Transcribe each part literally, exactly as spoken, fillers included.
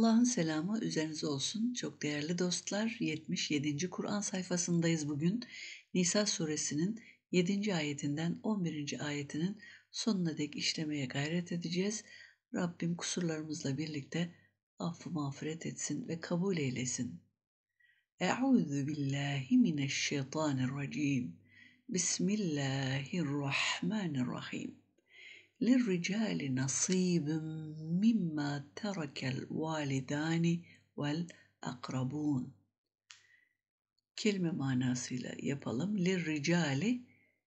Allah'ın selamı üzerinize olsun. Çok değerli dostlar, yetmiş yedinci Kur'an sayfasındayız bugün. Nisa suresinin yedinci ayetinden on birinci ayetinin sonuna dek işlemeye gayret edeceğiz. Rabbim kusurlarımızla birlikte affı mağfiret etsin ve kabul eylesin. Eûzü billahi mineşşeytanirracim. Bismillahirrahmanirrahim. لِلرِّجَالِ نَصِيبٌ مِّمَّا تَرَكَ الْوَالِدَانِ وَالْأَقْرَبُونَ. Kelime manasıyla yapalım. لِلرِّجَالِ,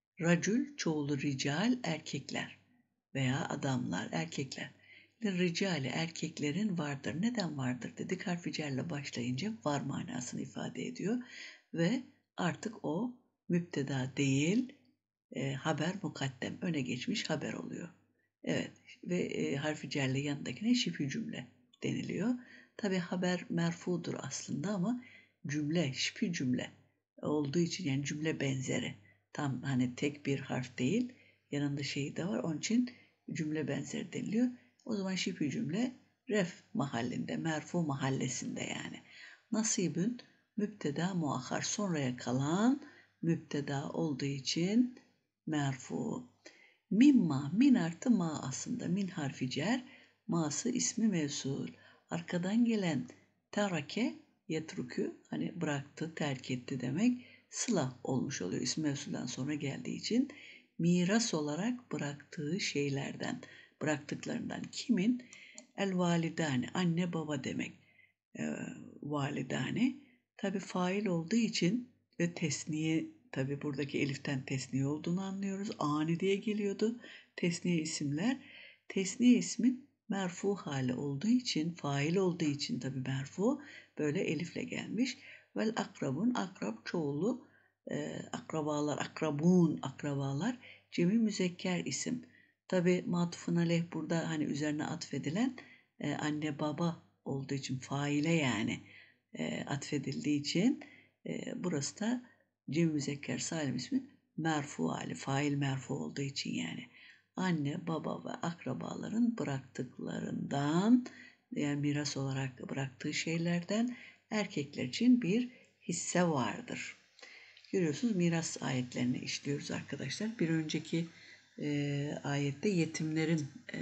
racül çoğulu rical, erkekler veya adamlar, erkekler. لِلرِّجَالِ, erkeklerin vardır. Neden vardır dedik? Harfi cerle başlayınca var manasını ifade ediyor ve artık o müpteda değil, e, haber mukaddem, öne geçmiş haber oluyor. Evet ve e, harfi cerle yanındakine şifi cümle deniliyor. Tabi haber merfudur aslında ama cümle, şifi cümle olduğu için, yani cümle benzeri. Tam hani tek bir harf değil, yanında şeyi de var, onun için cümle benzeri deniliyor. O zaman şifi cümle ref mahallinde, merfu mahallesinde yani. Nasibün müpteda muahhar, sonraya kalan müpteda olduğu için merfu. Mimma, min artı ma aslında. Min harfi cer, ma'sı ismi mevsul. Arkadan gelen terake, yetrükü, hani bıraktı, terk etti demek. Sıla olmuş oluyor ismi mevsuldan sonra geldiği için. Miras olarak bıraktığı şeylerden, bıraktıklarından. Kimin? El validane, anne baba demek. E, validane. Tabi fail olduğu için ve tesniye, tabi buradaki eliften tesniye olduğunu anlıyoruz. Ani diye geliyordu tesniye isimler. Tesniye ismin merfu hali olduğu için, fail olduğu için tabi merfu, böyle elifle gelmiş. Vel akrabun, akrab çoğulu, e, akrabalar, akrabun, akrabalar, cemi müzekker isim. Tabi matufun aleyh burada hani üzerine atfedilen e, anne baba olduğu için, faile yani e, atfedildiği için e, burası da cem müzekker salim ismi merfu hali, fail merfu olduğu için yani. Anne, baba ve akrabaların bıraktıklarından, yani miras olarak bıraktığı şeylerden erkekler için bir hisse vardır. Görüyorsunuz, miras ayetlerini işliyoruz arkadaşlar. Bir önceki e, ayette yetimlerin e,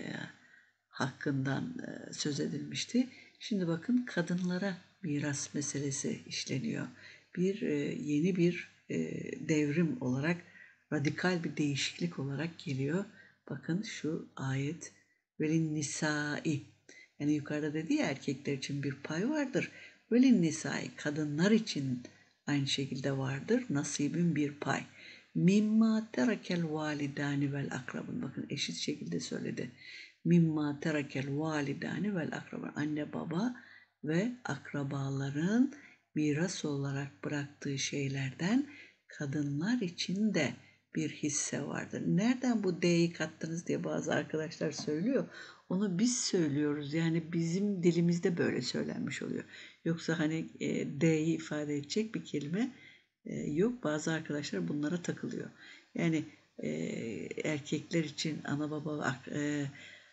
hakkından e, söz edilmişti. Şimdi bakın, kadınlara miras meselesi işleniyor. Bir e, yeni bir e, devrim olarak, radikal bir değişiklik olarak geliyor. Bakın şu ayet, velin nisai, yani yukarıda dedi ya erkekler için bir pay vardır. Velin nisai, kadınlar için aynı şekilde vardır. Nasibin bir pay. Mimma terakel validani vel akrabun. Bakın eşit şekilde söyledi. Mimma terakel validani vel akrabun. Anne baba ve akrabaların miras olarak bıraktığı şeylerden kadınlar için de bir hisse vardır. Nereden bu D'yi kattınız diye bazı arkadaşlar söylüyor. Onu biz söylüyoruz. Yani bizim dilimizde böyle söylenmiş oluyor. Yoksa hani e, D'yi ifade edecek bir kelime e, yok. Bazı arkadaşlar bunlara takılıyor. Yani e, erkekler için ana baba e,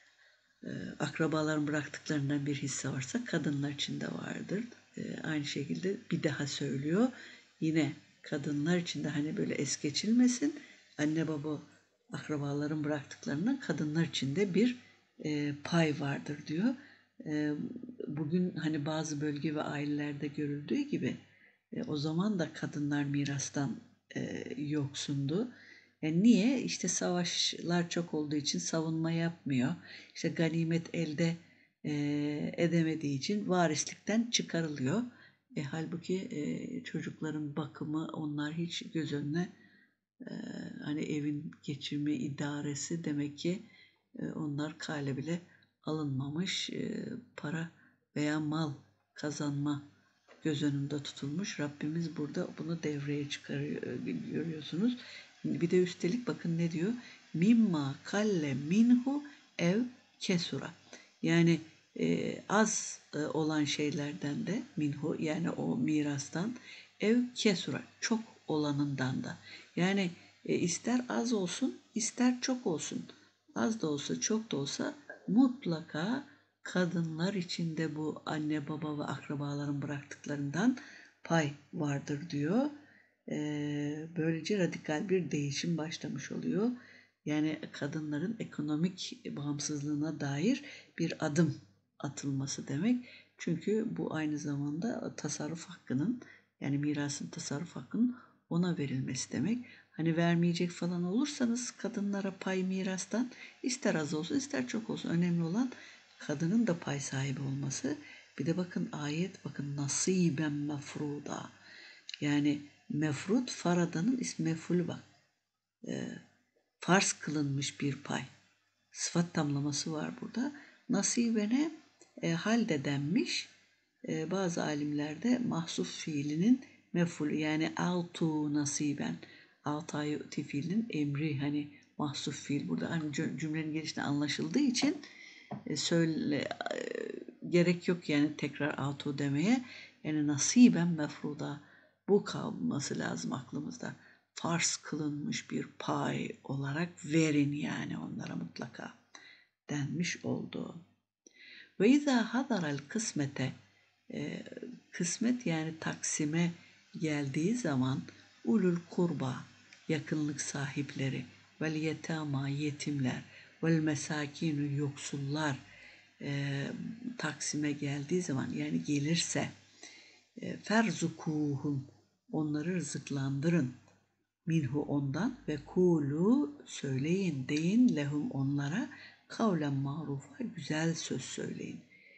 e, akrabaların bıraktıklarından bir hisse varsa kadınlar için de vardır. E, aynı şekilde bir daha söylüyor. Yine kadınlar için de hani böyle es geçilmesin. Anne baba akrabaların bıraktıklarından kadınlar için de bir e, pay vardır diyor. E, bugün hani bazı bölge ve ailelerde görüldüğü gibi e, o zaman da kadınlar mirastan e, yoksundu. Yani niye? İşte savaşlar çok olduğu için savunma yapmıyor. İşte ganimet elde e, edemediği için varislikten çıkarılıyor. E, halbuki e, çocukların bakımı, onlar hiç göz önüne, e, hani evin geçimi, idaresi demek ki e, onlar kale bile alınmamış. E, para veya mal kazanma göz önünde tutulmuş. Rabbimiz burada bunu devreye çıkarıyor, görüyorsunuz. Bir de üstelik bakın ne diyor? Mimma kalle minhu ev kesura. Yani e, az e, olan şeylerden de minhu, yani o mirastan, ev kesura, çok olanından da. Yani e, ister az olsun ister çok olsun. Az da olsa çok da olsa mutlaka kadınlar için de bu anne baba ve akrabaların bıraktıklarından pay vardır diyor. Ee, böylece radikal bir değişim başlamış oluyor. Yani kadınların ekonomik bağımsızlığına dair bir adım atılması demek. Çünkü bu aynı zamanda tasarruf hakkının, yani mirasın tasarruf hakkının ona verilmesi demek. Hani vermeyecek falan olursanız kadınlara pay mirastan, ister az olsun ister çok olsun, önemli olan kadının da pay sahibi olması. Bir de bakın ayet, bakın nasiben mefruda. Yani mefrut, faradanın ismi mef'ulü bak. E, farz kılınmış bir pay. Sıfat tamlaması var burada. Nasibene e, halde denmiş. E, bazı alimlerde mahsuf fiilinin mef'ulü, yani altu nasiben. Altayı fiilinin emri, hani mahsuf fiil burada. Hani cümlenin gelişinde anlaşıldığı için e, söyle e, gerek yok yani tekrar altu demeye. Yani nasiben mefruda, bu kalması lazım aklımızda. Farz kılınmış bir pay olarak verin yani onlara mutlaka denmiş oldu. Ve izâ hadaral kısmete, e, kısmet yani taksime geldiği zaman ulul kurba, yakınlık sahipleri, vel yetama, yetimler, vel mesakinu, yoksullar e, taksime geldiği zaman, yani gelirse e, ferzukuhum, onları rızıklandırın, minhu ondan, ve kulu, söyleyin, deyin, lehum onlara, kavlen marufa, güzel söz söyleyin.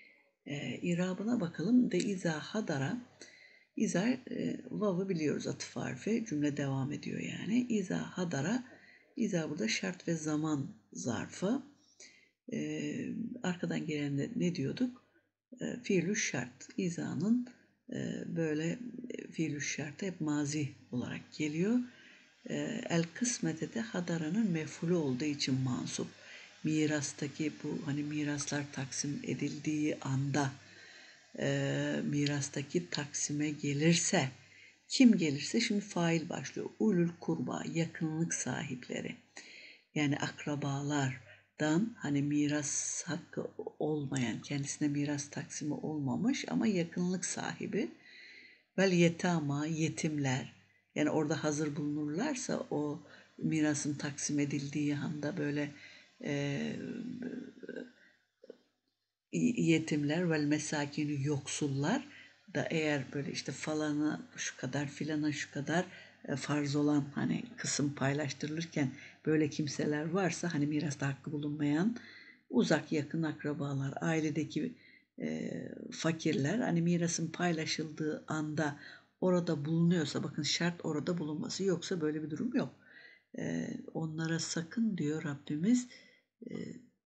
E, irabına bakalım. De izâ hadara, izâ e, vav'ı biliyoruz, atıf harfi, cümle devam ediyor yani. İzâ hadara, izâ burada şart ve zaman zarfı. E, arkadan gelende ne diyorduk? E, fiilü şart. İza'nın e, böyle fiilü şartı hep mazi olarak geliyor. E, el kısmete de hadaranın mef'ulü olduğu için mansup. Mirastaki bu, hani miraslar taksim edildiği anda e, mirastaki taksime gelirse, kim gelirse, şimdi fail başlıyor. Ulul kurba, yakınlık sahipleri. Yani akrabalardan, hani miras hakkı olmayan, kendisine miras taksimi olmamış ama yakınlık sahibi. Vel yetama, yetimler. Yani orada hazır bulunurlarsa o mirasın taksim edildiği anda böyle e, yetimler, vel mesakini, yoksullar da, eğer böyle işte falana şu kadar, filana şu kadar e, farz olan hani kısım paylaştırılırken böyle kimseler varsa, hani mirasta hakkı bulunmayan uzak yakın akrabalar, ailedeki e, fakirler, hani mirasın paylaşıldığı anda orada bulunuyorsa, bakın şart orada bulunması, yoksa böyle bir durum yok. E, onlara sakın diyor Rabbimiz, e,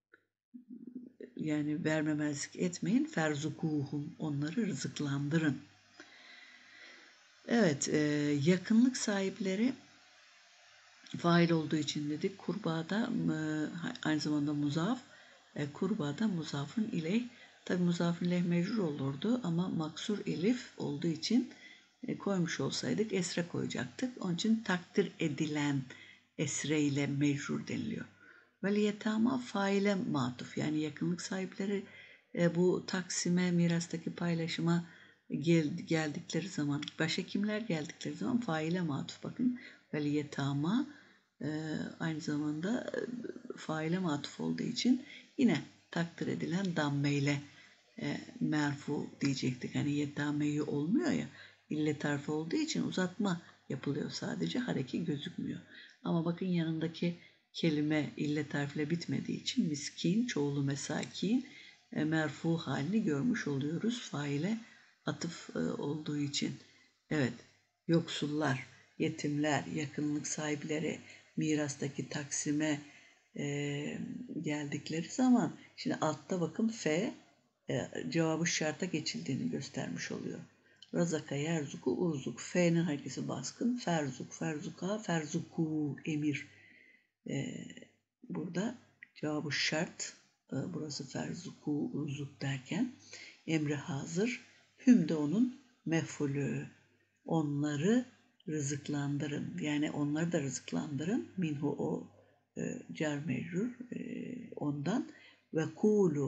yani vermemezlik etmeyin. Ferzukuhum, onları rızıklandırın. Evet, e, yakınlık sahipleri fail olduğu için dedik. Kurbada e, aynı zamanda muzaf. E, kurbada muzafın ileyh. Tabi muzafın ileyh mecrur olurdu ama maksur elif olduğu için e, koymuş olsaydık esre koyacaktık. Onun için takdir edilen esre ile mecrur deniliyor. Vel yetama faile matuf, yani yakınlık sahipleri e, bu taksime, mirastaki paylaşıma gel, geldikleri zaman, başa kimler geldikleri zaman faile matuf. Bakın vel yetama e, aynı zamanda e, faile matuf olduğu için yine takdir edilen dammeyle e, merfu diyecektik. Hani yetameyi olmuyor ya, illet harfi olduğu için uzatma yapılıyor sadece, hareki gözükmüyor. Ama bakın yanındaki kelime illet harfiyle bitmediği için miskin, çoğulu mesakin e, merfu halini görmüş oluyoruz faile atıf e, olduğu için. Evet, yoksullar, yetimler, yakınlık sahipleri mirastaki taksime e, geldikleri zaman, şimdi altta bakın fe e, cevabı şarta geçildiğini göstermiş oluyor. Razaka, yerzuku, urzuk. F'nin harekesi baskın. Ferzuk, ferzuka, ferzuku, emir. Ee, burada cevabı şart. Ee, burası ferzuku, urzuk derken emri hazır. Hüm de onun mef'ulü. Onları rızıklandırın. Yani onları da rızıklandırın. Minhu o e, cer mecrur e, ondan. Ve kulu,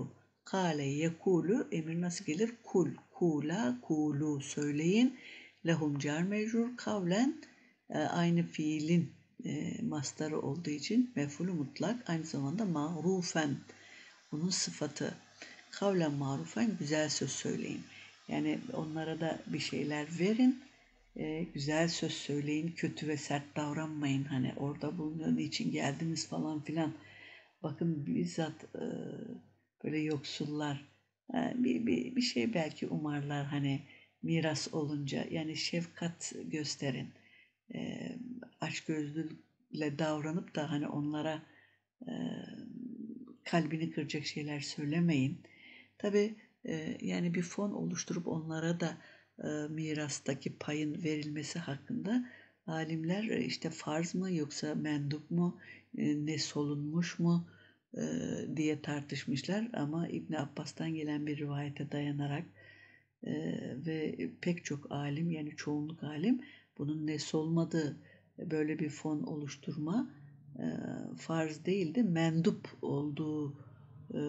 Kale yekulu emir nasıl gelir? Kul, kula, kulu söyleyin. Lehum car mecrur kavlen e, aynı fiilin e, mastarı olduğu için mef'ulü mutlak aynı zamanda marufen bunun sıfatı. Kavlen marufen güzel söz söyleyin. Yani onlara da bir şeyler verin. E, güzel söz söyleyin. Kötü ve sert davranmayın. Hani orada bulunuyor niçin geldiniz falan filan. Bakın bizzat e, böyle yoksullar e, bir, bir, bir şey belki umarlar hani miras olunca. Yani şefkat gösterin. E, açgözlülükle davranıp da hani onlara e, kalbini kıracak şeyler söylemeyin. Tabii e, yani bir fon oluşturup onlara da e, mirastaki payın verilmesi hakkında alimler e, işte farz mı yoksa mendup mu e, ne solunmuş mu e, diye tartışmışlar ama İbn Abbas'tan gelen bir rivayete dayanarak e, ve pek çok alim yani çoğunluk alim bunun ne solmadığı böyle bir fon oluşturma e, farz değildi mendup olduğu e,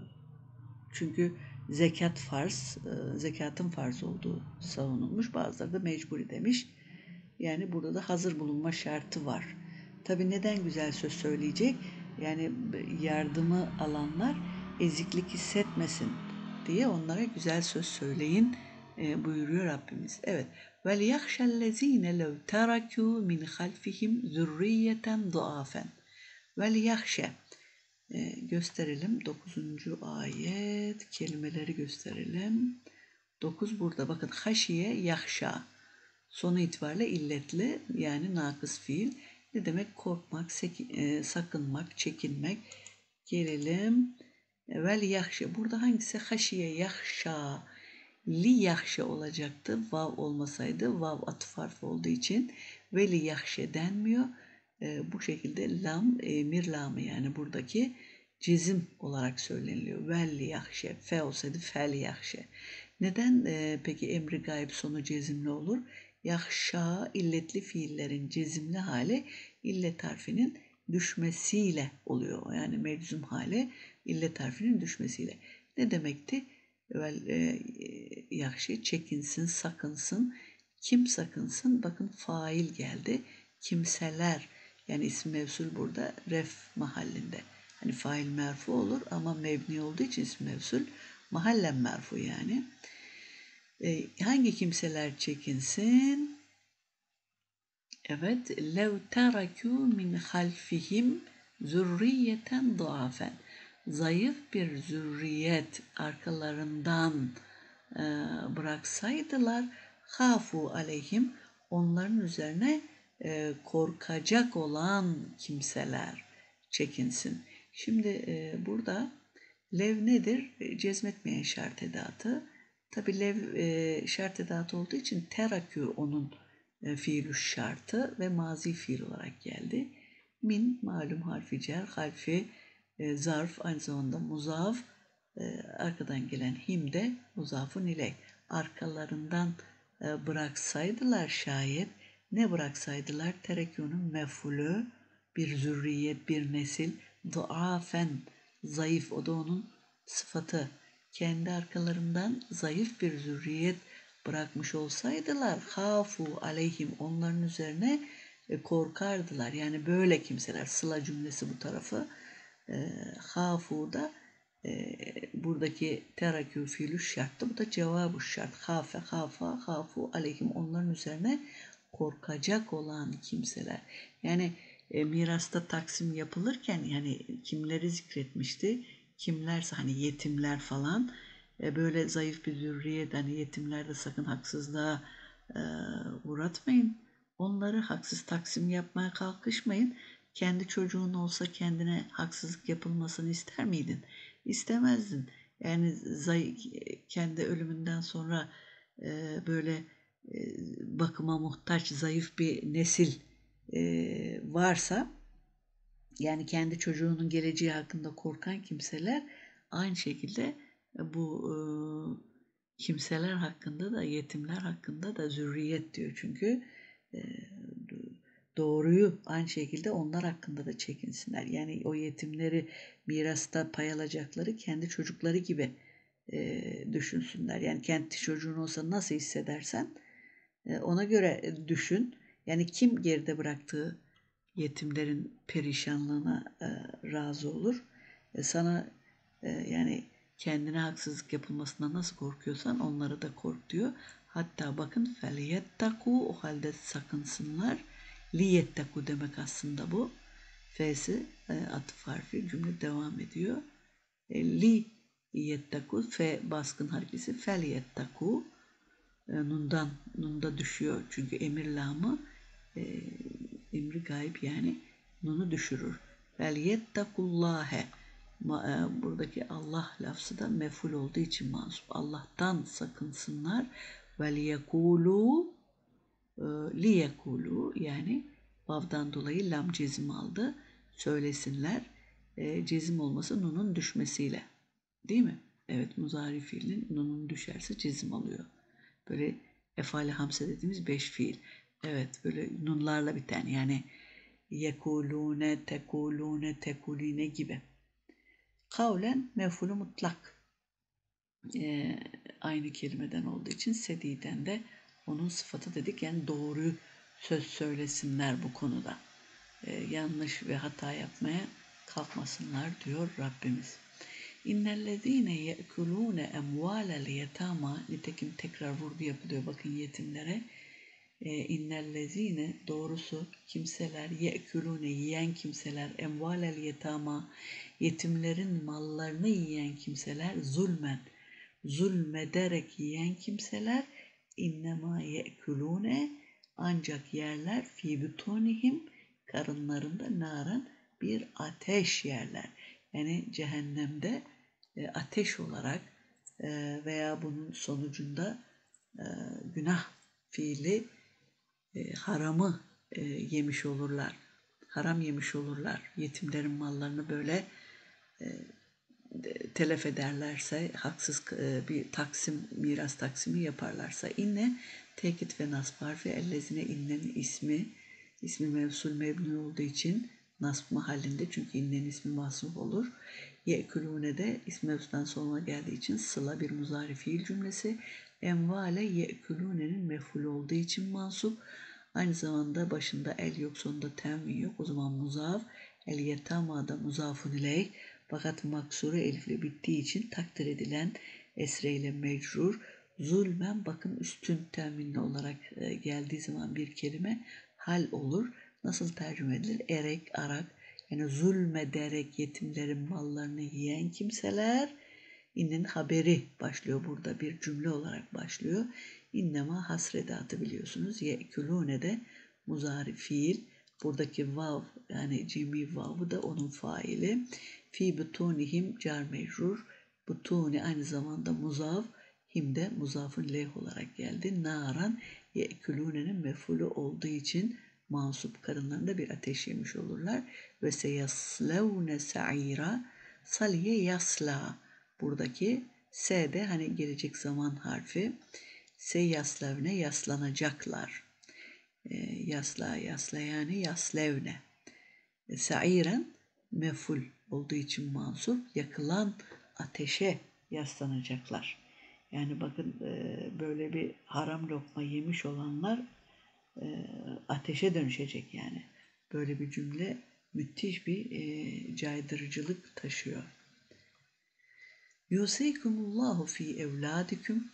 çünkü zekat farz, e, zekatın farz olduğu savunulmuş. Bazıları da mecburi demiş. Yani burada da hazır bulunma şartı var. Tabi neden güzel söz söyleyecek? Yani yardımı alanlar eziklik hissetmesin diye onlara güzel söz söyleyin e, buyuruyor Rabbimiz. Evet. وَلْيَخْشَ الَّذ۪ينَ لَوْ تَرَكُوا مِنْ خَلْفِهِمْ ذُرِّيَّةً ضُعَافًا وَلْيَخْشَ e, gösterelim. Dokuzuncu ayet kelimeleri gösterelim. Dokuz burada bakın haşiye yahşa sonu itibariyle illetli yani nakıs fiil. Ne demek? Korkmak, sek- e, sakınmak, çekinmek. Gelelim. Vel yahşe. Burada hangisi? Haşiye yahşa. Li yahşe olacaktı. Vav olmasaydı. Vav atıf harfi olduğu için veli yahşe denmiyor. E, bu şekilde lam emir lamı yani buradaki cezim olarak söyleniliyor. Vel yahşe. Fe olsaydı fel yahşe. Neden e, peki emri gayb sonu cezimli olur? Yahşa illetli fiillerin cezimli hali illet harfinin düşmesiyle oluyor. Yani meczum hali illet harfinin düşmesiyle. Ne demekti? Vel e, yahşi çekinsin, sakınsın. Kim sakınsın? Bakın fail geldi. Kimseler yani isim mevsul burada ref mahallinde. Hani fail merfu olur ama mebni olduğu için isim mevsul mahallen merfu yani. E, hangi kimseler çekinsin? Evet. Lev terakû min halfihim zürriyeten duafen. Zayıf bir zürriyet arkalarından e, bıraksaydılar hafu aleyhim onların üzerine e, korkacak olan kimseler çekinsin. Şimdi e, burada lev nedir? Cezmetmeyen şart edatı. Tabi lev e, şart edatı olduğu için terakü onun e, fiilü şartı ve mazi fiil olarak geldi. Min malum harfi cer, harfi e, zarf aynı zamanda muzaf e, arkadan gelen him de muzafun ile arkalarından e, bıraksaydılar şayet ne bıraksaydılar terekûnun mef'ulü bir zürriyet bir nesil duafen zayıf o da onun sıfatı. Kendi arkalarından zayıf bir zürriyet bırakmış olsaydılar hafu aleyhim onların üzerine e, korkardılar. Yani böyle kimseler sıla cümlesi bu tarafı e, hafu da e, buradaki terakü fiilü şarttı. Bu da cevabı şart. Hafe, hafa, hafu aleyhim onların üzerine korkacak olan kimseler. Yani e, mirasta taksim yapılırken yani kimleri zikretmişti? Kimlerse hani yetimler falan e, böyle zayıf bir zürriyet hani yetimlerde sakın haksızlığa e, uğratmayın. Onları haksız taksim yapmaya kalkışmayın. Kendi çocuğun olsa kendine haksızlık yapılmasını ister miydin? İstemezdin. Yani zay kendi ölümünden sonra e, böyle e, bakıma muhtaç zayıf bir nesil e, varsa yani kendi çocuğunun geleceği hakkında korkan kimseler aynı şekilde bu e, kimseler hakkında da yetimler hakkında da zürriyet diyor çünkü e, doğruyu aynı şekilde onlar hakkında da çekinsinler. Yani o yetimleri mirasta pay alacakları kendi çocukları gibi e, düşünsünler. Yani kendi çocuğun olsa nasıl hissedersen e, ona göre düşün. Yani kim geride bıraktığı yetimlerin perişanlığına e, razı olur. E, sana e, yani kendine haksızlık yapılmasından nasıl korkuyorsan onlara da kork diyor. Hatta bakın feliyettaku, o halde sakınsınlar. Liyettaku demek aslında bu. F'si e, atıf harfi, cümle devam ediyor. E, li yettaku, F baskın harfisi, feliyettaku. E, nundan, nunda düşüyor çünkü emir lamı e, emri gayb yani nunu düşürür. Vel yettakullâhe, buradaki Allah lafzı da mef'ul olduğu için mansup. Allah'tan sakınsınlar. Vel yekûlû, li yekûlû yani vav'dan dolayı lam cezim aldı. Söylesinler. E, cezim olması nunun düşmesiyle. Değil mi? Evet, muzari fiilin nunun düşerse cezim alıyor. Böyle efali hamse dediğimiz beş fiil. Evet, böyle nunlarla biten yani yekulune, tekulune, tekuline gibi. Kavlen mef'ulü mutlak. Ee, aynı kelimeden olduğu için sediden de onun sıfatı dedik. Yani doğruyu söz söylesinler bu konuda. Ee, yanlış ve hata yapmaya kalkmasınlar diyor Rabbimiz. İnnellezîne ye'kulûne emvâlel yetâmâ, nitekim tekrar vurgu yapılıyor bakın yetimlere. E, innellezîne doğrusu kimseler, ye'kulûne yiyen kimseler, emvâlel yetâmâ yetimlerin mallarını yiyen kimseler, zulmen zulmederek yiyen kimseler, innemâ ye'kulûne ancak yerler, fî butunihim karınlarında, naran bir ateş yerler. Yani cehennemde e, ateş olarak e, veya bunun sonucunda e, günah fiili e, haramı e, yemiş olurlar. Haram yemiş olurlar. Yetimlerin mallarını böyle e, telef ederlerse, haksız e, bir taksim, miras taksimi yaparlarsa. İnne, tekit ve nasb harfi, ellezine innenin ismi, ismi mevsul mebni olduğu için nasb mahallinde, çünkü innenin ismi mahsuf olur. Ye'kulûne de ismi mevsudan sonra geldiği için sıla bir muzari fiil cümlesi. Envale ye'kulûne'nin mef'ul olduğu için mansup. Aynı zamanda başında el yok, sonunda tenvin yok. O zaman muzaf, el yetama da muzafun ileyh. Fakat maksuru elifle bittiği için takdir edilen esreyle mecrur. Zulmen bakın üstün teminli olarak geldiği zaman bir kelime hal olur. Nasıl tercüme edilir? Erek, arak. Yani zulmederek yetimlerin mallarını yiyen kimseler. İnnenin haberi başlıyor burada, bir cümle olarak başlıyor. İnnema hasredatı biliyorsunuz. Ye'kulûne de muzari fiil. Buradaki vav yani cemi vav'ı da onun faili. Fi butunihim car mecrur. Butuni aynı zamanda muzaf. Him de muzafın leh olarak geldi. Naran ye'kulûne'nin mef'ulü olduğu için mansup, karınlarında bir ateş yemiş olurlar. Ve seyaslevne sa'ira, saliye yasla. Buradaki S de hani gelecek zaman harfi. Se yaslevne yaslanacaklar. E, yasla yasla yani yaslevne. E, Sairen meful olduğu için mansup, yakılan ateşe yaslanacaklar. Yani bakın e, böyle bir haram lokma yemiş olanlar e, ateşe dönüşecek yani. Böyle bir cümle müthiş bir e, caydırıcılık taşıyor. Yusikumullahu fi evladikum.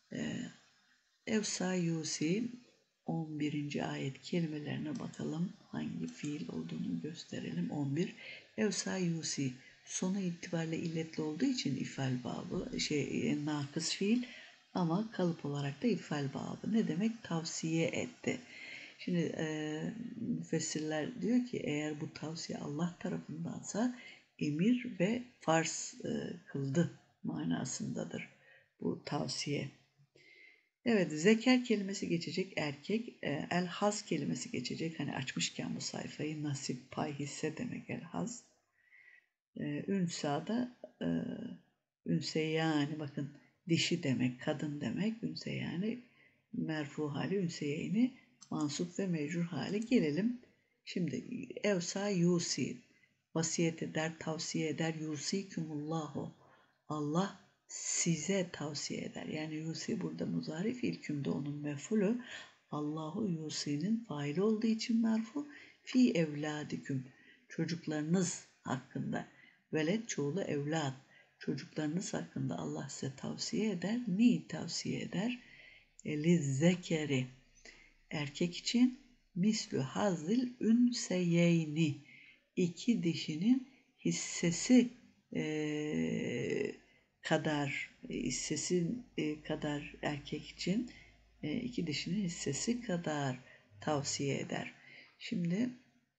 Evsa yusi on birinci ayet kelimelerine bakalım. Hangi fiil olduğunu gösterelim. on bir. Evsa yusi sonu itibariyle illetli olduğu için ifal babı şey nakıs fiil ama kalıp olarak da ifal babı. Ne demek? Tavsiye etti. Şimdi e, müfessirler diyor ki eğer bu tavsiye Allah tarafındansa emir ve farz e, kıldı manasındadır bu tavsiye. Evet, zeker kelimesi geçecek erkek, e, elhaz kelimesi geçecek. Hani açmışken bu sayfayı nasip, pay, hisse demek elhaz. E, ünsa da e, ünse yani bakın dişi demek, kadın demek. Ünse yani merfu hali, ünseyeyni mansup ve mecrur hali. Gelelim Şimdi evsa yusi, vasiyet eder, tavsiye eder. Yusikumullahu, Allah size tavsiye eder. Yani yusi burada muzari, fiil kümde onun mef'ulü. Allahu yusi'nin faili olduğu için merfu. Fi evladiküm, çocuklarınız hakkında. Veled çoğulu evlat. Çocuklarınız hakkında Allah size tavsiye eder. Neyi tavsiye eder? Lizzekeri, erkek için mislü hazil ünseyeyni, iki dişinin hissesi e, kadar hissesi e, kadar erkek için e, iki dişinin hissesi kadar tavsiye eder. Şimdi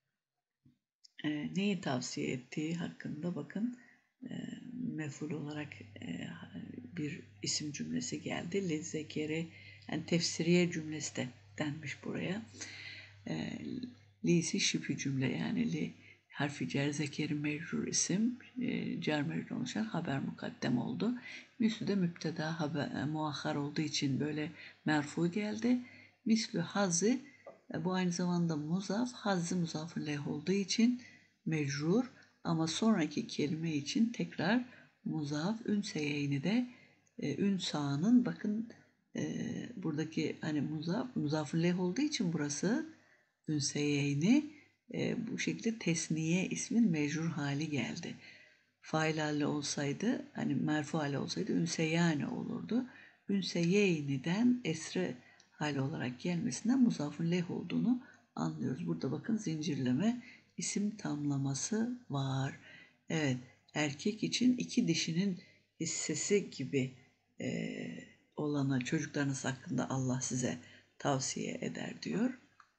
e, neyi tavsiye ettiği hakkında bakın e, mef'ul olarak e, bir isim cümlesi geldi. Lizzekeri, yani tefsiriye cümlesi de denmiş buraya. E, Li'si şifi cümle, yani li harfi cer, zekeri mecrur isim, e, cer mecrur oluşan haber mukaddem oldu. Mislü de müpteda haber, e, muahhar olduğu için böyle merfu geldi. Mislü hazı, e, bu aynı zamanda muzaf, hazı muzafın leh olduğu için mecrur, ama sonraki kelime için tekrar muzaf. Ünseyeyni de e, ünsa'nın, bakın e, buradaki hani muzaf, muzafın leh olduğu için burası ünseyeyni e, bu şekilde tesniye ismin mecrur hali geldi. Fail hali olsaydı, hani merfu hali olsaydı ünseyane olurdu. Ünseyeyni'den esre hali olarak gelmesinden muzafın leh olduğunu anlıyoruz. Burada bakın zincirleme isim tamlaması var. Evet, erkek için iki dişinin hissesi gibi e, olanı çocuklarınız hakkında Allah size tavsiye eder diyor.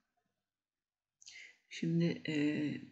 Şimdi e,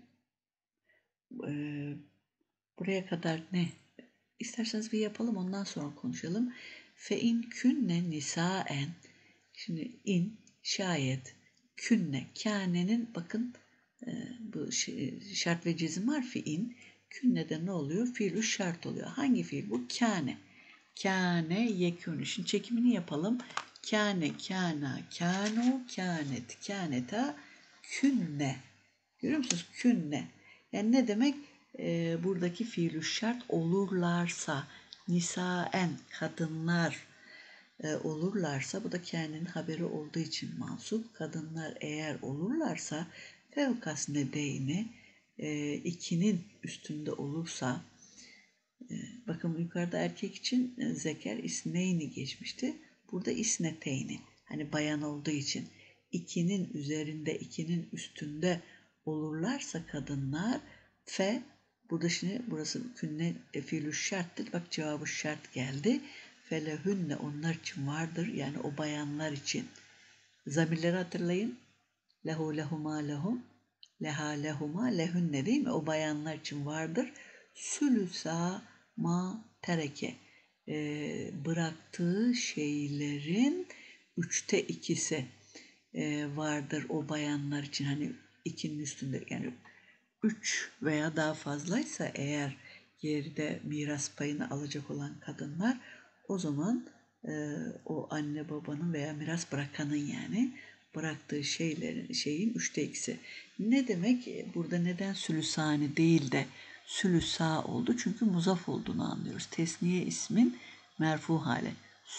e, buraya kadar ne? İsterseniz bir yapalım, ondan sonra konuşalım. Fe in künne nisaen. Şimdi in, şayet, künne, kânenin bakın e, bu şart ve cezim harfi in. Künnede ne oluyor? Fiilü şart oluyor. Hangi fiil bu? Kâne. Kâne yekûnü. Şimdi çekimini yapalım. Kâne, kâna, kânu, kânet, kâneta, künne. Görüyor musunuz? Künne. Yani ne demek? Ee, buradaki fiilü şart olurlarsa, nisaen, kadınlar e, olurlarsa, bu da kendinin haberi olduğu için mansup. Kadınlar eğer olurlarsa, fevkas nedeyni, e, ikinin üstünde olursa, e, bakın yukarıda erkek için e, zeker isneyni geçmişti. Burada isneteyni, hani bayan olduğu için ikinin üzerinde, ikinin üstünde olurlarsa kadınlar, fe, burada şimdi burası künne e, fiilü şarttır. Bak cevabı şart geldi. Felehünne, onlar için vardır. Yani o bayanlar için. Zamirleri hatırlayın. Lehu lehuma lehum. Leha lehuma lehünne, değil mi? O bayanlar için vardır. Sülüsa ma tereke. Ee, bıraktığı şeylerin üçte ikisi e, vardır o bayanlar için. Hani ikinin üstünde, yani üç veya daha fazlaysa eğer geride miras payını alacak olan kadınlar, o zaman e, o anne babanın veya miras bırakanın, yani bıraktığı şeylerin şeyin üçte ikisi. Ne demek? Burada neden sülüsani değil de sülüsa oldu? Çünkü muzaf olduğunu anlıyoruz. Tesniye ismin merfu hali.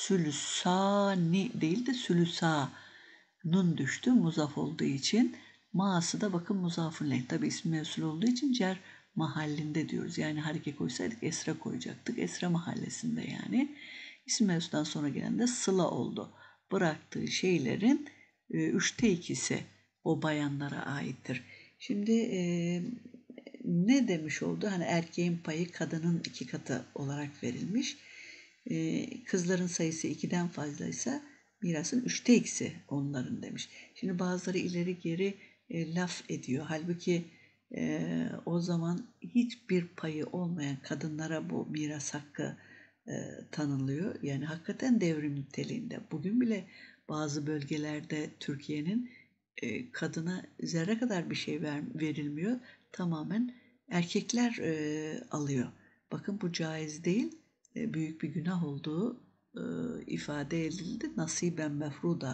Sülüsani değil de sülüsa. Nun düştü muzaf olduğu için. Ma'sı da bakın muzafın leh. Tabi ismi mevsul olduğu için cer mahallinde diyoruz. Yani hareke koysaydık esra koyacaktık. Esra mahallesinde yani. İsim mevsuldan sonra gelen de sıla oldu. Bıraktığı şeylerin e, üçte ikisi o bayanlara aittir. Şimdi e, ne demiş oldu? Hani erkeğin payı kadının iki katı olarak verilmiş. E, kızların sayısı ikiden fazlaysa mirasın üçte ikisi onların demiş. Şimdi bazıları ileri geri e, laf ediyor. Halbuki e, o zaman hiçbir payı olmayan kadınlara bu miras hakkı e, tanınıyor. Yani hakikaten devrim niteliğinde. Bugün bile bazı bölgelerde Türkiye'nin e, kadına zerre kadar bir şey ver, verilmiyor. Tamamen erkekler e, alıyor. Bakın bu caiz değil. E, büyük bir günah olduğu e, ifade edildi. Nasiben mefruda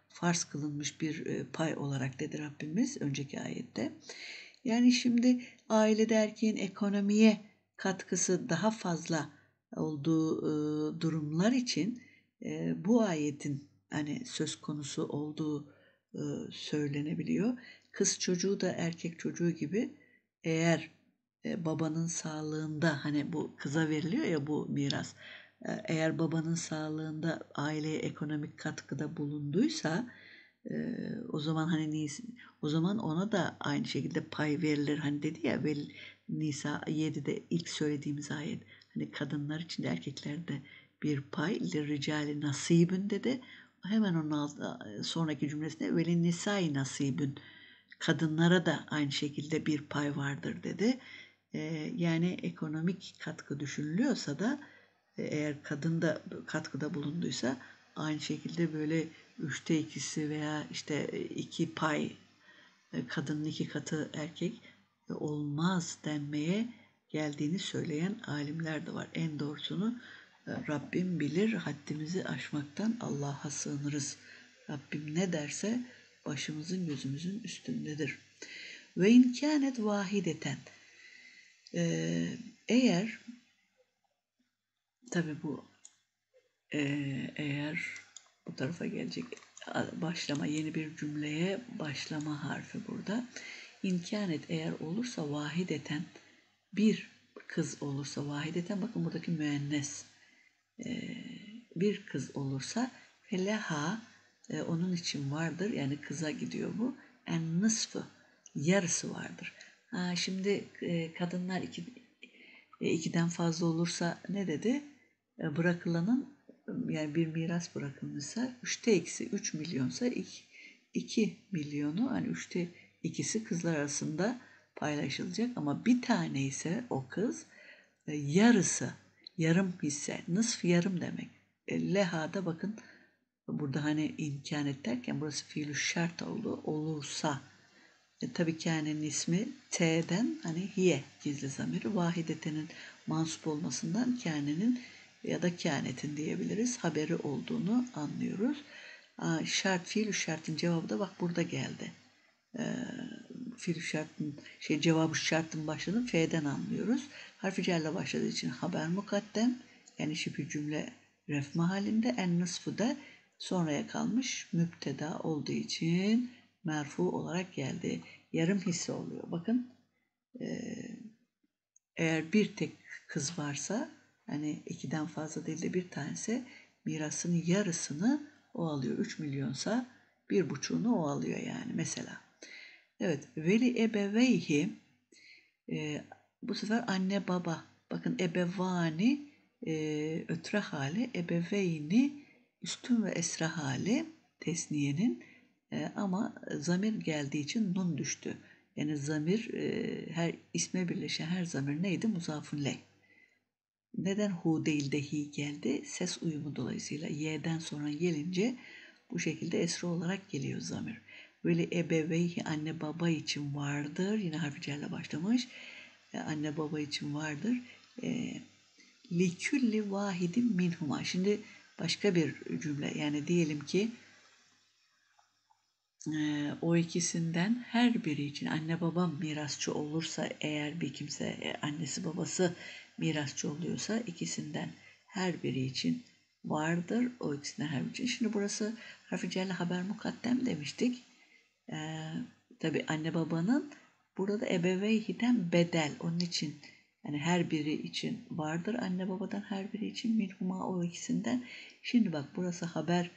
farz kılınmış bir e, pay olarak dedi Rabbimiz önceki ayette. Yani şimdi ailede erkeğin ekonomiye katkısı daha fazla olduğu e, durumlar için e, bu ayetin hani söz konusu olduğu e, söylenebiliyor. Kız çocuğu da erkek çocuğu gibi eğer e, babanın sağlığında hani bu kıza veriliyor ya bu miras. E, eğer babanın sağlığında aileye ekonomik katkıda bulunduysa e, o zaman hani o zaman ona da aynı şekilde pay verilir. Hani dedi ya vel, Nisa yedide ilk söylediğimiz ayet. Hani kadınlar için de erkeklerde bir pay lirricali nasibün dedi. Hemen onun altında, sonraki cümlesinde velin nisai nasibün kadınlara da aynı şekilde bir pay vardır dedi. Ee, yani ekonomik katkı düşünülüyorsa da eğer kadın da katkıda bulunduysa aynı şekilde böyle üçte ikisi veya işte iki pay kadının iki katı erkek olmaz denmeye geldiğini söyleyen alimler de var. En doğrusunu Rabbim bilir, haddimizi aşmaktan Allah'a sığınırız. Rabbim ne derse başımızın gözümüzün üstündedir. Ve inkânet vahideten ee, eğer tabi bu e, eğer bu tarafa gelecek başlama yeni bir cümleye başlama harfi burada. İmkanet eğer olursa vahideten bir kız olursa vahideten bakın buradaki müennes e, bir kız olursa feleha e, onun için vardır yani kıza gidiyor bu en nısfı yarısı vardır. Ha, şimdi e, kadınlar iki, e, ikiden fazla olursa ne dedi? E, bırakılanın yani bir miras bırakılmışsa üçte ikisi üç milyonsa iki milyonu hani üçte ikisi kızlar arasında paylaşılacak ama bir tane ise o kız e, yarısı yarım hisse nısf yarım demek. E, lehada bakın burada hani imkanet derken burası fiilü şart oldu olursa e, tabii kânenin ismi T'den hani hiye gizli zamiri vahidetenin mansup olmasından kânenin ya da kânetin diyebiliriz haberi olduğunu anlıyoruz. Aa, şart fiil şartın cevabı da bak burada geldi. Ee, fiil şartın şey cevabı şartın başladığını F'den anlıyoruz. Harfi cerle başladığı için haber mukaddem yani şibhi cümle ref mahallinde en nısfı da sonraya kalmış müpteda olduğu için merfu olarak geldi. Yarım hisse oluyor. Bakın eğer bir tek kız varsa hani ikiden fazla değil de bir tanesi mirasının yarısını o alıyor. üç milyonsa bir buçuğunu o alıyor yani mesela. Evet veli ebeveyhi e, bu sefer anne baba bakın ebevani e, ötre hali ebeveyni üstün ve esra hali tesniyenin e, ama zamir geldiği için nun düştü. Yani zamir e, her isme birleşen her zamir neydi? Muzafun leh. Neden hu değil de hi geldi? Ses uyumu dolayısıyla y'den sonra gelince bu şekilde esra olarak geliyor zamir. Böyle ebeveyhi anne baba için vardır. Yine harfi cerle başlamış. E, anne baba için vardır. E, likülli vahidin minhuma. Şimdi başka bir cümle. Yani diyelim ki e, o ikisinden her biri için anne babam mirasçı olursa eğer bir kimse e, annesi babası mirasçı oluyorsa ikisinden her biri için vardır. O ikisinden her biri için. Şimdi burası harfi celle haber mukaddem demiştik. Ee, tabii anne babanın burada ebeveyhiden bedel. Onun için yani her biri için vardır. Anne babadan her biri için minhuma o ikisinden. Şimdi bak burası haber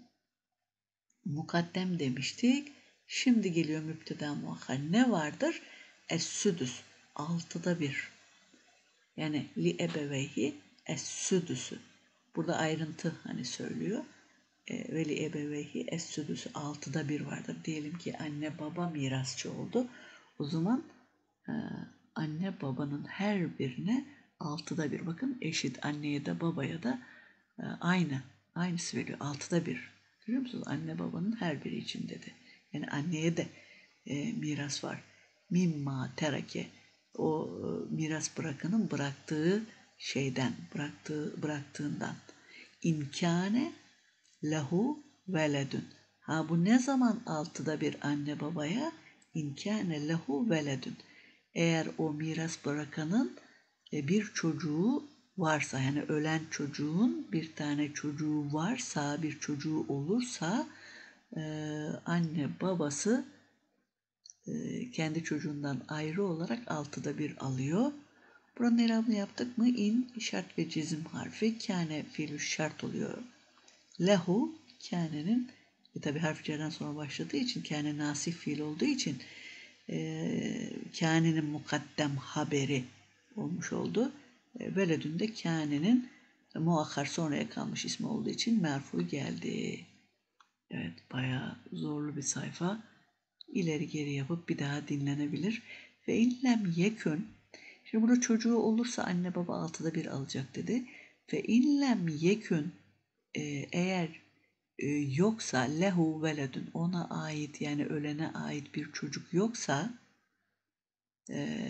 mukaddem demiştik. Şimdi geliyor müpteda muakhar. Ne vardır? Es-südüs. Altıda bir. Yani li ebeveyhi es-südüsü. Burada ayrıntı hani söylüyor. E, veli ebeveyhi es-südüsü altıda bir vardır. Diyelim ki anne baba mirasçı oldu. O zaman e, anne babanın her birine altıda bir. Bakın eşit anneye de babaya da e, aynı. Aynısı veriyor. Altıda bir. Görüyor musunuz? Anne babanın her biri için dedi. Yani anneye de e, miras var. Mimma terake o e, miras bırakanın bıraktığı şeyden, bıraktığı bıraktığından imkane lahu veledün. Ha bu ne zaman altıda bir anne babaya? İn kâne lehu veledun. Eğer o miras bırakanın bir çocuğu varsa, yani ölen çocuğun bir tane çocuğu varsa, bir çocuğu olursa anne babası kendi çocuğundan ayrı olarak altıda bir alıyor. Buranın irabını yaptık mı? İn şart ve cezim harfi kâne fiilü şart oluyor. Lehu kânenin e tabi harf cerden sonra başladığı için, kâne nasif fiil olduğu için e, kânenin mukaddem haberi olmuş oldu. E, veledün de kânenin e, muakhar sonraya kalmış ismi olduğu için merfu geldi. Evet, bayağı zorlu bir sayfa. İleri geri yapıp bir daha dinlenebilir. Ve inlem yekün. Şimdi burada çocuğu olursa anne baba altıda bir alacak dedi. Ve inlem yekün e, eğer e, yoksa lehu veledün, ona ait yani ölene ait bir çocuk yoksa e,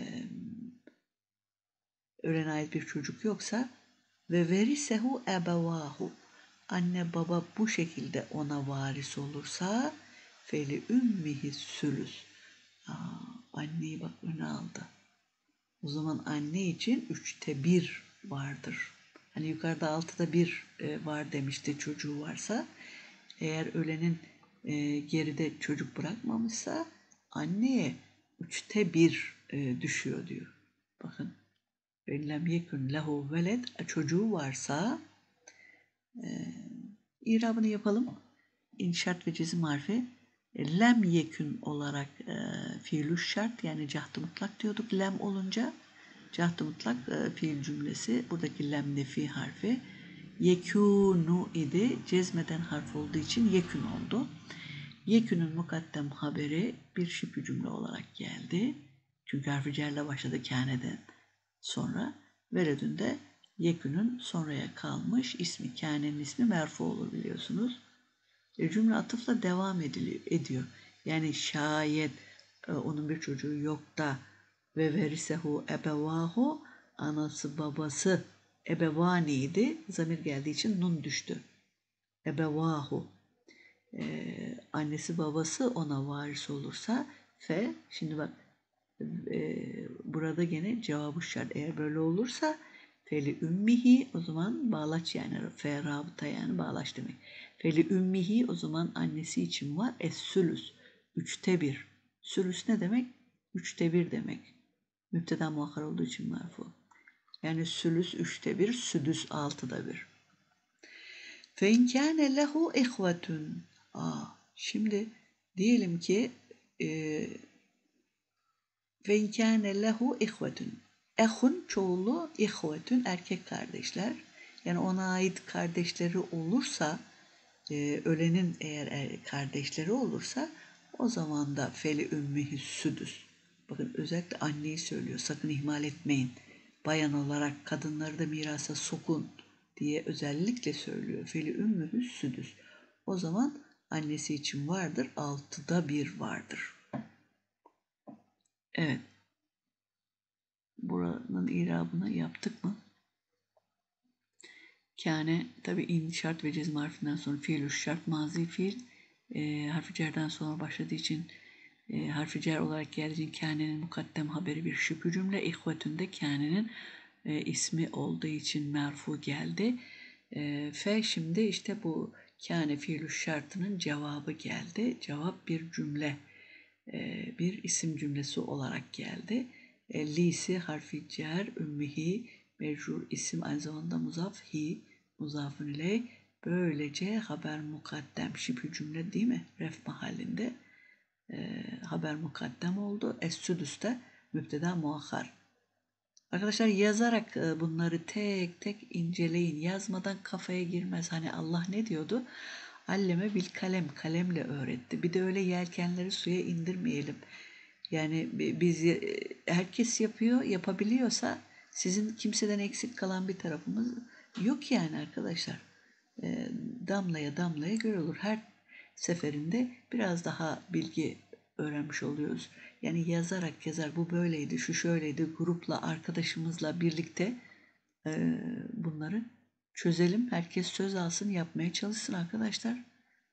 ölene ait bir çocuk yoksa ve verisehu ebevahu, anne baba bu şekilde ona varis olursa feli ümmihi sülüs. Aa, anneyi bak öne aldı. O zaman anne için üçte bir vardır. Hani yukarıda altıda bir var demişti çocuğu varsa. Eğer ölenin e, geride çocuk bırakmamışsa anneye üçte bir e, düşüyor diyor. Bakın. Lem yekun lehu veled, çocuğu varsa e, irabını yapalım. İnşaat ve cezim harfi lem yekün olarak e, fiilü şart, yani cahd-ı mutlak diyorduk lem olunca. Cahd-ı mutlak e, fiil cümlesi. Buradaki lem nefi harfi. Yekûnu idi. Cezmeden harf olduğu için yekün oldu. Yekünün mukaddem haberi bir şibhü cümle olarak geldi. Çünkü harfi cerle başladı kâneden sonra. Veledün de yekünün sonraya kalmış ismi. Kânenin ismi merfu olur biliyorsunuz. E, cümle atıfla devam ediliyor, ediyor. Yani şayet e, onun bir çocuğu yok da ve verisehu ebevahu, anası babası ebevaniydi. Zamir geldiği için nun düştü. Ebevahu. Ee, annesi babası ona varis olursa fe, şimdi bak e, burada gene cevabı şart. Eğer böyle olursa feli ümmihi, o zaman bağlaç, yani fe rabıta, yani bağlaç demek. Feli ümmihi, o zaman annesi için var. Es sülüs, üçte bir. Sülüs ne demek? Üçte bir demek. Müpteda muakhar olduğu için merfu. Yani sülüs üçte bir, südüs altıda bir. Fe in kâne lehu ihvetun. Aa, şimdi diyelim ki ve in kâne lehu ihvetun. Ehun çoğulu, ihvetun erkek kardeşler. Yani ona ait kardeşleri olursa, e, ölenin eğer er, kardeşleri olursa, o zaman da feli ümmihi südüs. Bakın özellikle anneyi söylüyor. Sakın ihmal etmeyin. Bayan olarak kadınları da mirasa sokun diye özellikle söylüyor. Feli ümmühü südüs. O zaman annesi için vardır. Altıda bir vardır. Evet. Buranın irabını yaptık mı? Kâne tabi in şart ve cezm harfinden sonra fiil şart mazi fiil e, harfi cerden sonra başladığı için e, harfi cer olarak geldiği için kânenin mukaddem haberi bir şüphü cümle. İhvetünde kânenin e, ismi olduğu için merfu geldi. E, fe şimdi işte bu kâne fiil şartının cevabı geldi. Cevap bir cümle, e, bir isim cümlesi olarak geldi. E, lisi harfi cer, ümmihi mecrur isim, aynı zamanda muzaf hi, muzafun ileyh. Böylece haber mukaddem şibhü cümle değil mi? Ref mahallinde e, haber mukaddem oldu. Es-südüs de mübteda muakhar. Arkadaşlar yazarak e, bunları tek tek inceleyin. Yazmadan kafaya girmez. Hani Allah ne diyordu? Alleme bil kalem, kalemle öğretti. Bir de öyle yelkenleri suya indirmeyelim. Yani biz, herkes yapıyor, yapabiliyorsa sizin kimseden eksik kalan bir tarafımız yok yani arkadaşlar. E, damlaya damlaya göl olur. Her seferinde biraz daha bilgi öğrenmiş oluyoruz. Yani yazarak yazar, bu böyleydi, şu şöyleydi, grupla, arkadaşımızla birlikte e, bunları çözelim. Herkes söz alsın, yapmaya çalışsın arkadaşlar.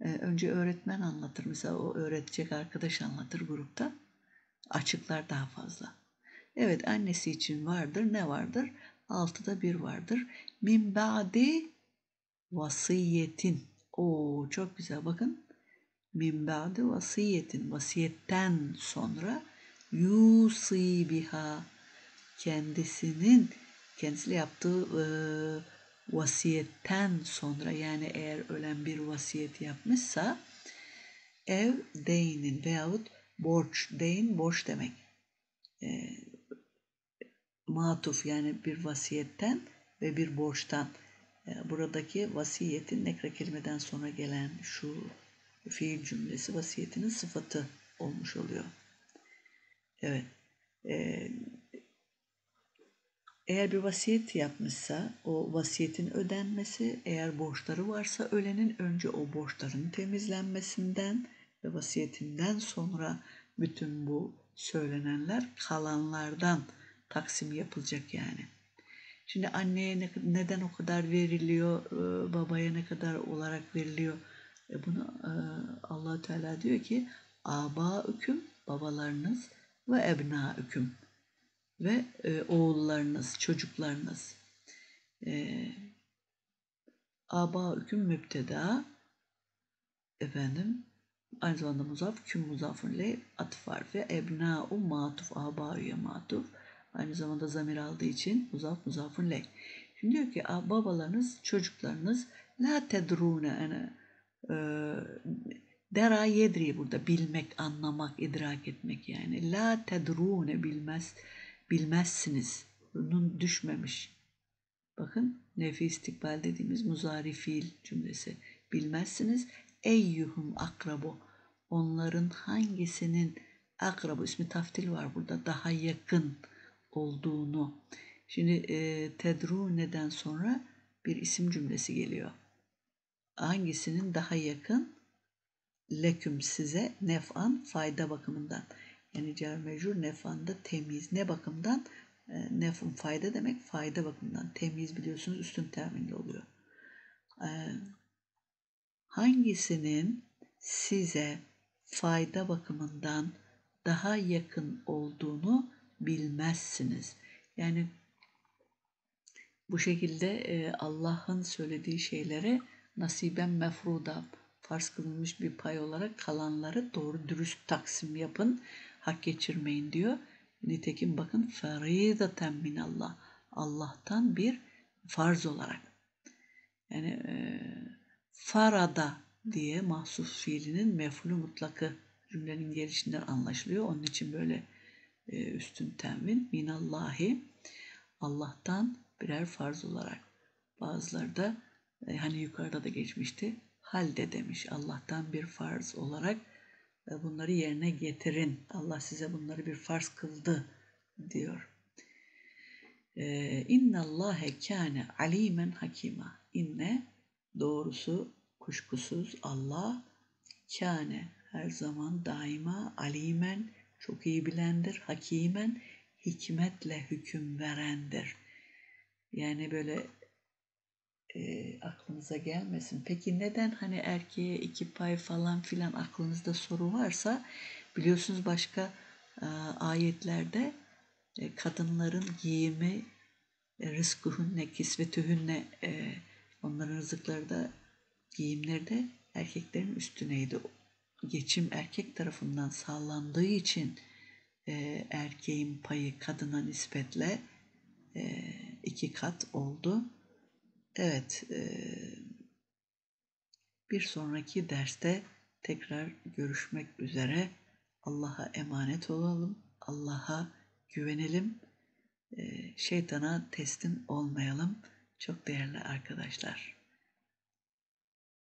Önce öğretmen anlatır. Mesela o öğretecek arkadaş anlatır grupta. Açıklar daha fazla. Evet, annesi için vardır. Ne vardır? Altıda bir vardır. Min ba'di vasiyetin. Oo, çok güzel, bakın. Min ba'di vasiyetin. Vasiyetten sonra yusi biha, kendisinin kendisiyle yaptığı e, vasiyetten sonra, yani eğer ölen bir vasiyet yapmışsa, ev deynin veyahut borç, deyin borç demek. E, matuf, yani bir vasiyetten ve bir borçtan. E, buradaki vasiyetin nekre kelimeden sonra gelen şu fiil cümlesi vasiyetinin sıfatı olmuş oluyor. Evet. E, Eğer bir vasiyet yapmışsa o vasiyetin ödenmesi, eğer borçları varsa ölenin önce o borçların temizlenmesinden ve vasiyetinden sonra bütün bu söylenenler kalanlardan taksim yapılacak yani. Şimdi anneye ne, neden o kadar veriliyor, babaya ne kadar olarak veriliyor? E bunu e, Allah Teala diyor ki âbâüküm, babalarınız, ve ebnâüküm, ve e, oğullarınız, çocuklarınız. E, Âbâüküm mübteda, efendim, aynı zamanda muzaf, küm muzafun le atıf var ve ebnâ'u matuf, âbâ'üye matuf. Aynı zamanda zamir aldığı için muzaf muzafun le. Şimdi diyor ki babalarınız, çocuklarınız, la tedrûne, yani e, dera yedri burada bilmek, anlamak, idrak etmek yani. La tedrûne, bilmez, bilmezsiniz. Nun düşmemiş. Bakın, nefi istikbal dediğimiz muzari fiil cümlesi. Bilmezsiniz. Eyyuhum akrabu, onların hangisinin, akrabu ismi taftil var burada, daha yakın olduğunu. Şimdi e, tedrûne'den sonra bir isim cümlesi geliyor. Hangisinin daha yakın? Leküm, size, nef'an, fayda bakımından. Yani cer mecrur, nef'an da temiz. Ne bakımdan? E, nef'un fayda demek, fayda bakımından. Temiz biliyorsunuz üstün teminli oluyor. E, hangisinin size fayda bakımından daha yakın olduğunu bilmezsiniz. Yani bu şekilde e, Allah'ın söylediği şeylere nasiben mefruda, farz kılınmış bir pay olarak kalanları doğru dürüst taksim yapın, hak geçirmeyin diyor. Nitekim bakın, feridaten minallah, Allah'tan bir farz olarak. Yani e, farada diye mahsus fiilinin mef'ulü mutlakı cümlenin gelişinden anlaşılıyor. Onun için böyle e, üstün tenvin, minallahi, Allah'tan birer farz olarak. Bazıları da e, hani yukarıda da geçmişti, halde demiş, Allah'tan bir farz olarak e, bunları yerine getirin. Allah size bunları bir farz kıldı diyor. E, İnnallâhe kâne alîmen hakîmâ. İnne, doğrusu, kuşkusuz Allah, kâne, her zaman, daima, alîmen, çok iyi bilendir, hakimen, hikmetle hüküm verendir. Yani böyle e, aklınıza gelmesin. Peki neden hani erkeğe iki pay falan filan, aklınızda soru varsa, biliyorsunuz başka e, ayetlerde e, kadınların giyimi, e, rızkuhunne, kisvetühünne, e, onların rızıkları da, giyimleri de erkeklerin üstüneydi. Geçim erkek tarafından sağlandığı için e, erkeğin payı kadına nispetle e, iki kat oldu. Evet, e, bir sonraki derste tekrar görüşmek üzere. Allah'a emanet olalım, Allah'a güvenelim, e, şeytana teslim olmayalım. Çok değerli arkadaşlar.